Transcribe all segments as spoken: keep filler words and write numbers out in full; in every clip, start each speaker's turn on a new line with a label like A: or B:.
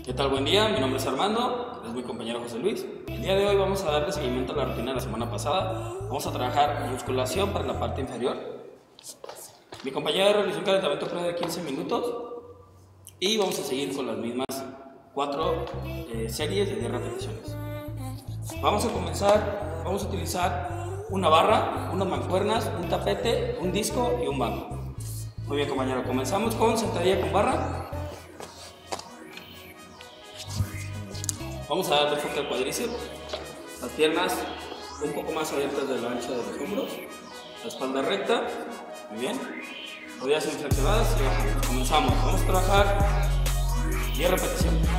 A: ¿Qué tal? Buen día, mi nombre es Armando, es mi compañero José Luis. El día de hoy vamos a darle seguimiento a la rutina de la semana pasada. Vamos a trabajar musculación para la parte inferior. Mi compañero realizó un calentamiento previo de quince minutos y vamos a seguir con las mismas cuatro eh, series de diez repeticiones. Vamos a comenzar, vamos a utilizar una barra, unas mancuernas, un tapete, un disco y un banco. Muy bien, compañero, comenzamos con sentadilla con barra. Vamos a darle enfoque al cuádriceps, las piernas un poco más abiertas de la ancha de los hombros, la espalda recta, muy bien, rodillas inflexionadas y bajamos. Comenzamos, vamos a trabajar diez repeticiones.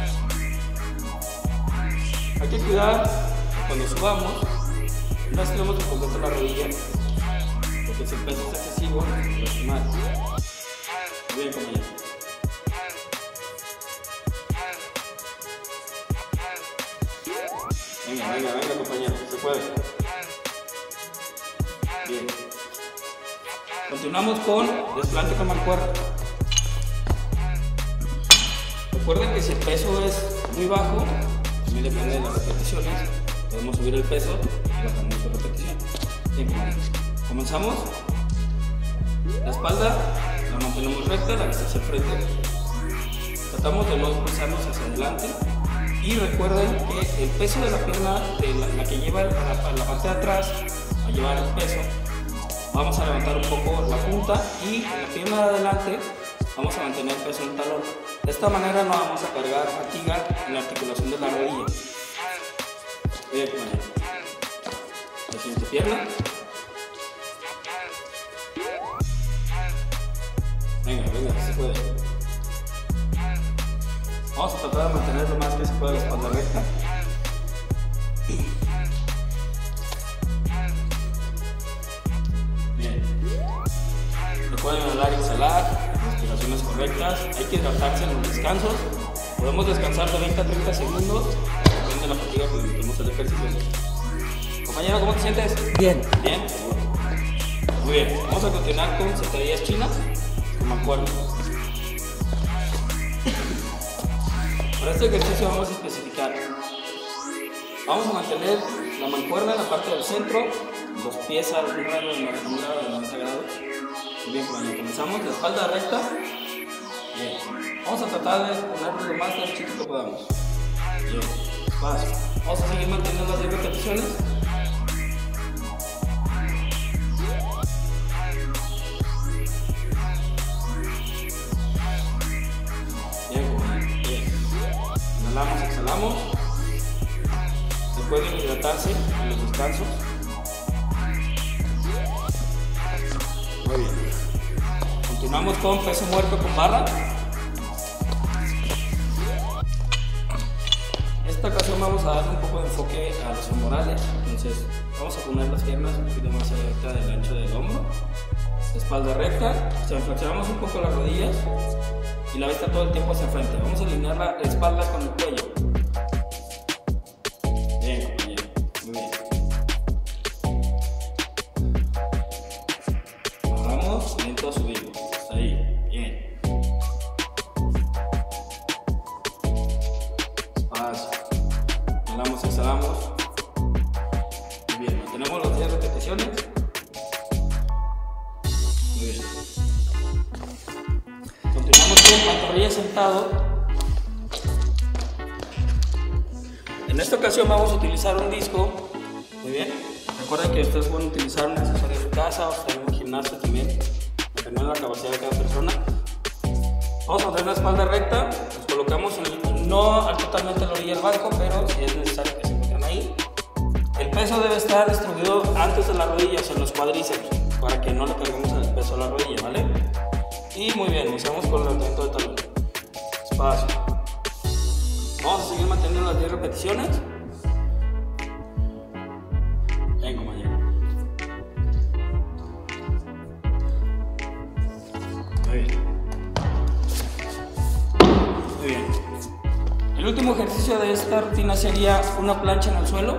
A: Hay que cuidar cuando subamos, no estiremos por completo la rodilla, porque si el peso es excesivo, lastimar. Muy bien, compañero. Venga, venga, venga, compañero, se puede. Bien. Continuamos con desplante con mancuerna. Recuerden que si el peso es muy bajo, también depende de las repeticiones, podemos subir el peso y bajar muchas repeticiones. Bien, compañero. Comenzamos. La espalda la mantenemos recta, la vista hacia el frente. Tratamos de no impulsarnos hacia adelante. Y recuerden que el peso de la pierna, de la, la que lleva la, la parte de atrás, a llevar el peso, vamos a levantar un poco la punta y en la pierna de adelante vamos a mantener el peso en el talón. De esta manera no vamos a cargar fatiga en la articulación de la rodilla. Bien, compañero. La siguiente pierna. Venga, venga, se puede. Vamos a tratar de mantener lo más que se pueda la espalda recta. Bien. Recuerden inhalar y exhalar, respiraciones correctas. Hay que hidratarse en los descansos. Podemos descansar de veinte a treinta segundos, depende de la fatiga que necesitemos el ejercicio. Compañero, ¿cómo te sientes?
B: Bien.
A: Bien. Muy bien. Vamos a continuar con sentadillas chinas con mancuernas. Para este ejercicio vamos a especificar, vamos a mantener la mancuerna en la parte del centro, los pies a un rango de noventa grados. Muy bien, cuando comenzamos, la espalda recta. Bien. Vamos a tratar de ponerlo lo más derechito que podamos. Bien. Despacio. Vamos a seguir manteniendo las diez repeticiones. Inhalamos, exhalamos. Recuerden hidratarse en los descansos. Muy bien. Continuamos con peso muerto con barra. En esta ocasión vamos a darle un poco de enfoque a los femorales. Entonces vamos a poner las piernas un poquito más cerca del ancho del hombro. Espalda recta. Flexionamos un poco las rodillas y la vista todo el tiempo hacia el frente. Vamos a alinear la espalda con el cuello. Bien, compañero. Muy bien. Bajamos, lento subimos. Hasta ahí. Bien. Despacio. Inhalamos, exhalamos. Muy bien. Mantenemos las diez repeticiones. Muy bien. Continuamos con pantorrilla sentado. En esta ocasión vamos a utilizar un disco. Muy bien. Recuerden que ustedes pueden utilizar un accesorio de casa o estar en un gimnasio también, dependiendo de la capacidad de cada persona. Vamos a mantener la espalda recta. Nos colocamos en, no totalmente a la orilla del banco, pero si es necesario que se encuentren ahí. El peso debe estar distribuido antes de las rodillas, en los cuádriceps, para que no le carguemos el peso a la rodilla, ¿vale? Y muy bien, iniciamos con el levantamiento de talón. Espacio. Vamos a seguir manteniendo las diez repeticiones. Bien, compañero. Muy bien. Muy bien. El último ejercicio de esta rutina sería una plancha en el suelo.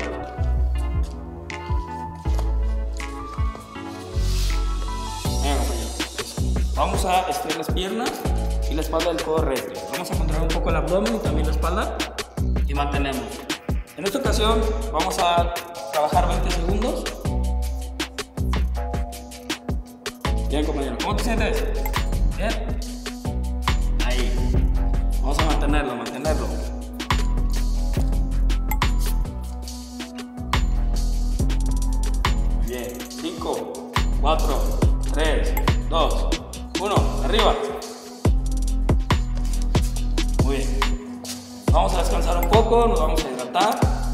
A: Bien, compañero. Vamos a estirar las piernas. y la espalda del codo recto. Vamos a contraer un poco el abdomen y también la espalda y mantenemos. En esta ocasión vamos a trabajar veinte segundos. Bien, compañero, ¿cómo te sientes? Bien. Ahí. Vamos a mantenerlo, mantenerlo. Muy bien. cinco, cuatro, tres, dos, uno. Arriba. Muy bien. Vamos a descansar un poco, nos vamos a hidratar.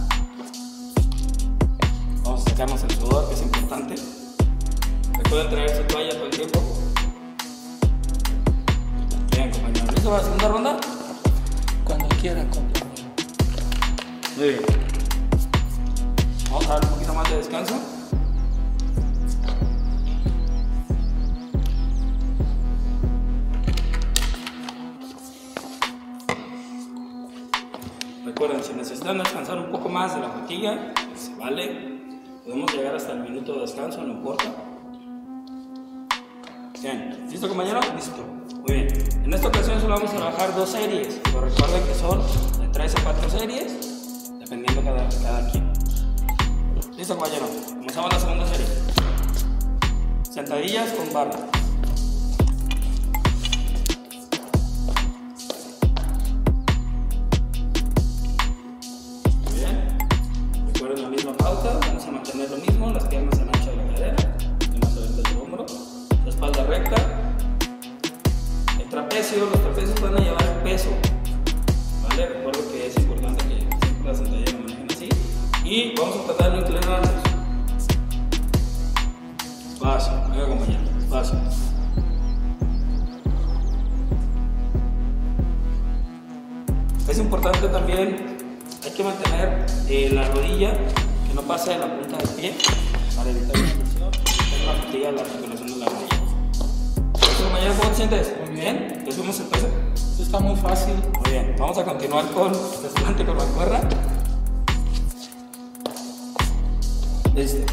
A: Vamos a sacarnos el sudor, que es importante. Recuerden traer su toalla todo el tiempo. Bien, compañero. ¿Listo para la segunda ronda?
B: Cuando quiera, compañero.
A: Muy bien. Vamos a dar un poquito más de descanso. Recuerden, si necesitan descansar un poco más de la fatiga, se vale. Podemos llegar hasta el minuto de descanso, no importa. Bien, ¿listo, compañero? Listo. Muy bien. En esta ocasión solo vamos a trabajar dos series, pero recuerden que son de tres a cuatro series, dependiendo cada, cada quien. ¿Listo, compañero? Comenzamos la segunda serie. Sentadillas con barra. Muy bien. Recuerden la misma pauta, vamos a mantener lo mismo, las piernas en ancho de la cadera, y más abierto del hombro, la espalda recta. El trapecio, los trapecios van a llevar el peso, ¿vale? Recuerden que es importante que siempre la sentadilla lo manejen así. Y vamos a tratar de inclinarnos. Despacio, venga, compañero, despacio. Es importante también, hay que mantener eh, la rodilla que no pase de la punta del pie para evitar la presión y la fatiga, la articulación de la rodilla. Compañero, ¿cómo te sientes?
B: Muy bien.
A: ¿Te subimos el peso?
B: Esto está muy fácil.
A: Muy bien, vamos a continuar con desplante con mancuerna. Listo.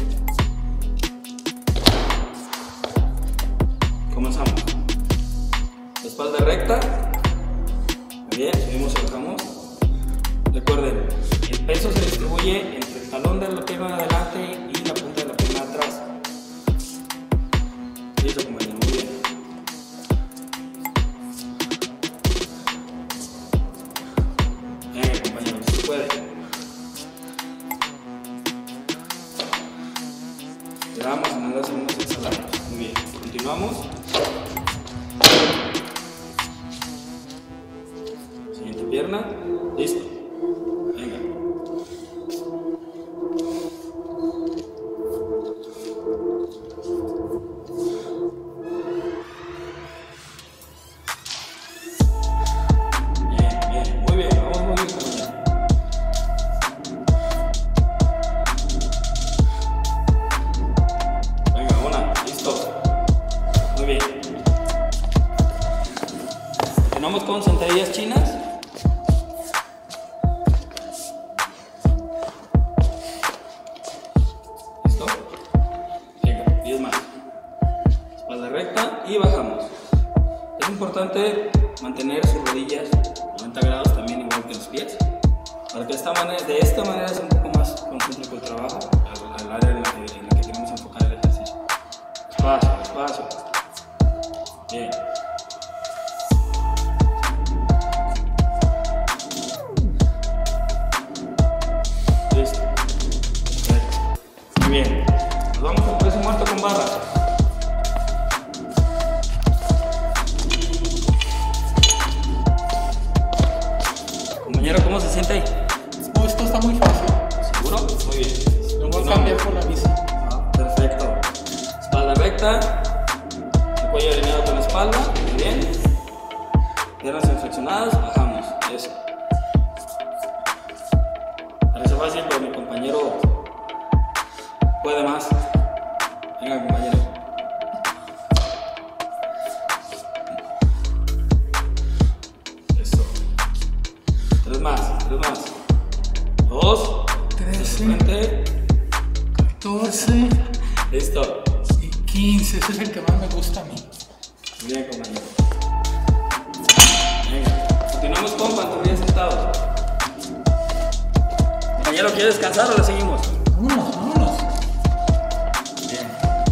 A: Comenzamos. Espalda recta. Muy bien, subimos y bajamos. Recuerden, el peso se distribuye entre el talón de la pierna de adelante y la punta de la pierna de atrás. Listo, compañero, muy bien. Bien, compañero, si se puede. Llegamos a mandar segundos exhalados. Muy bien, continuamos. Siguiente pierna. Listo. Venga. Bien, bien, muy bien. Vamos muy bien, compañero. Venga, una. Listo. Muy bien. Continuamos con sentadillas chinas. ¿Listo? Venga, diez más. Espalda recta y bajamos. Es importante mantener sus rodillas noventa grados, también igual que los pies, para que de esta manera, de esta manera sea un poco más concéntrico el trabajo al, al área en la, que, en la que queremos enfocar el ejercicio. Despacio, despacio. Bien. Listo. Perfecto. Muy bien. Nos vamos al peso muerto con barra. Compañero, ¿cómo se siente ahí?
B: Oh, esto está muy fácil.
A: ¿Seguro? Muy bien.
B: Lo voy a cambiar por la bici.
A: Ah, perfecto. Espalda recta. El cuello alineado con la espalda. Muy bien. Piernas inflexionadas. Bajamos. Eso. Parece fácil, pero mi compañero puede más. Venga, compañero. Eso. Tres más, tres más. Dos.
B: trece. catorce.
A: Listo.
B: Y quince. Ese es el que más me gusta a mí.
A: Muy bien, compañero. Comenzamos con pantorrillas sentados. ¿Compañero quiere descansar o le seguimos?
B: Vámonos, vámonos.
A: Bien.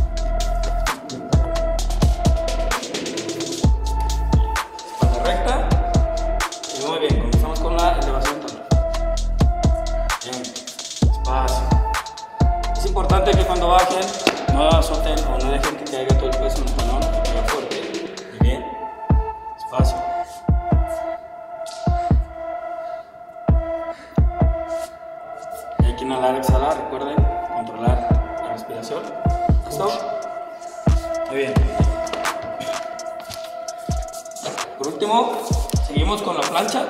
A: Espalda recta. Y muy bien, comenzamos con la elevación total. Bien, despacio. Es importante que cuando bajen no azoten o no dejen que caiga todo el peso en el talón, que caiga fuerte. Muy bien, despacio. Hay que inhalar, exhalar, recuerden, controlar la respiración. ¿Listo? Muy bien. Por último, seguimos con la plancha.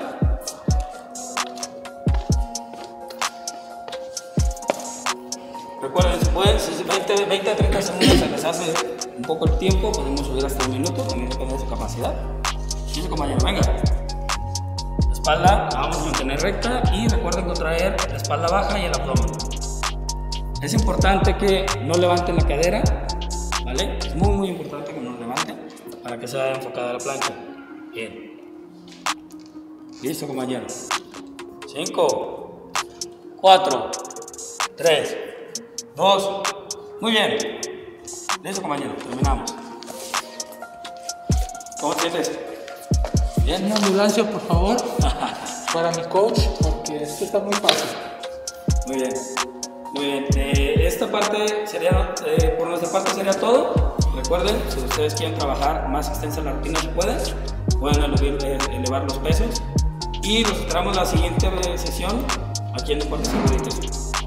A: Recuerden, si pueden, si veinte a treinta segundos se les hace un poco el tiempo, podemos subir hasta un minuto, también depende de su capacidad. Sí, compañero, venga. La espalda la vamos a mantener recta y recuerden contraer la espalda baja y el abdomen. Es importante que no levanten la cadera, ¿vale? Es muy muy importante que no levanten para que sea enfocada la plancha. Bien. Listo, compañero. cinco, cuatro, tres, dos, muy bien. Listo, compañero, terminamos. ¿Cómo te sientes? Bien.
B: Una ambulancia, por favor, para mi coach, porque esto está muy fácil.
A: Muy bien, muy bien. Eh, esta parte sería, eh, por nuestra parte sería todo. Recuerden, si ustedes quieren trabajar más extensa la rutina, se pueden. Pueden elevar, eh, elevar los pesos. Y nos esperamos la siguiente sesión aquí en Deportes y Rehabilitación.